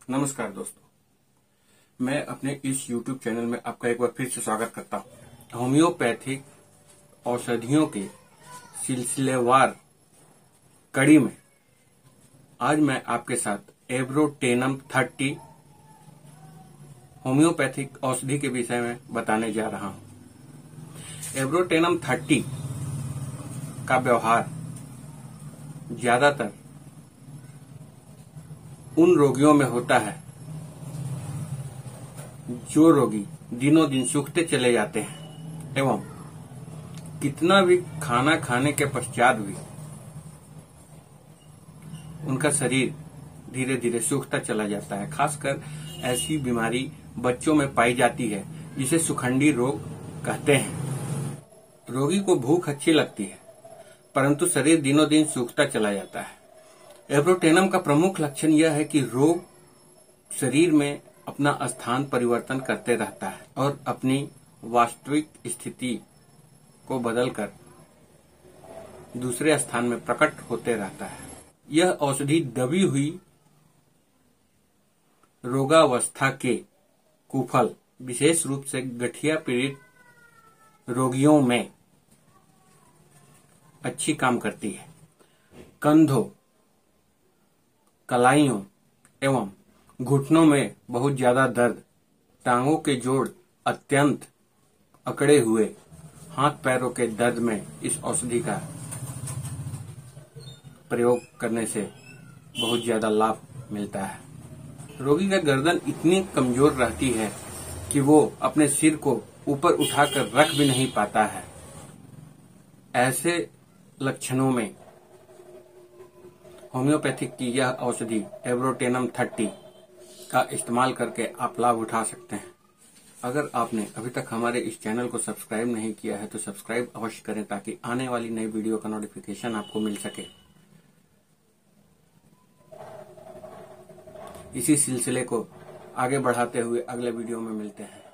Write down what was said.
नमस्कार दोस्तों, मैं अपने इस YouTube चैनल में आपका एक बार फिर से स्वागत करता हूँ। होम्योपैथिक औषधियों के सिलसिलेवार कड़ी में आज मैं आपके साथ एब्रोटेनम 30 होम्योपैथिक औषधि के विषय में बताने जा रहा हूँ। एब्रोटेनम 30 का व्यवहार ज्यादातर उन रोगियों में होता है जो रोगी दिनों दिन सूखते चले जाते हैं एवं कितना भी खाना खाने के पश्चात भी उनका शरीर धीरे धीरे सूखता चला जाता है। खासकर ऐसी बीमारी बच्चों में पाई जाती है जिसे सुखंडी रोग कहते हैं। रोगी को भूख अच्छी लगती है परंतु शरीर दिनों दिन सूखता चला जाता है। एब्रोटेनम का प्रमुख लक्षण यह है कि रोग शरीर में अपना स्थान परिवर्तन करते रहता है और अपनी वास्तविक स्थिति को बदलकर दूसरे स्थान में प्रकट होते रहता है। यह औषधि दबी हुई रोगावस्था के कुफल, विशेष रूप से गठिया पीड़ित रोगियों में अच्छी काम करती है। कंधों, कलाइयों एवं घुटनों में बहुत ज्यादा दर्द, टांगों के जोड़ अत्यंत अकड़े हुए, हाथ पैरों के दर्द में इस औषधि का प्रयोग करने से बहुत ज्यादा लाभ मिलता है। रोगी का गर्दन इतनी कमजोर रहती है कि वो अपने सिर को ऊपर उठाकर रख भी नहीं पाता है। ऐसे लक्षणों में होम्योपैथिक की यह औषधि एब्रोटेनम 30 का इस्तेमाल करके आप लाभ उठा सकते हैं। अगर आपने अभी तक हमारे इस चैनल को सब्सक्राइब नहीं किया है तो सब्सक्राइब अवश्य करें ताकि आने वाली नई वीडियो का नोटिफिकेशन आपको मिल सके। इसी सिलसिले को आगे बढ़ाते हुए अगले वीडियो में मिलते हैं।